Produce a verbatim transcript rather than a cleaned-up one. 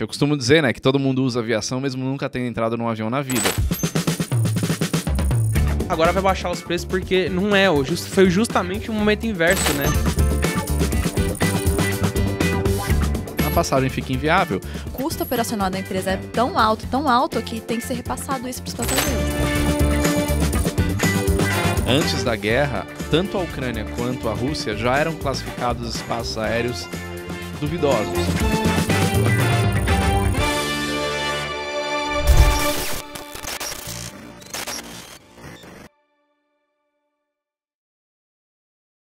Eu costumo dizer, né, que todo mundo usa aviação mesmo nunca tendo entrado num avião na vida. Agora vai baixar os preços porque não é, foi justamente o momento inverso, né? A passagem fica inviável. O custo operacional da empresa é tão alto, tão alto, que tem que ser repassado isso para os passageiros. Antes da guerra, tanto a Ucrânia quanto a Rússia já eram classificados espaços aéreos duvidosos.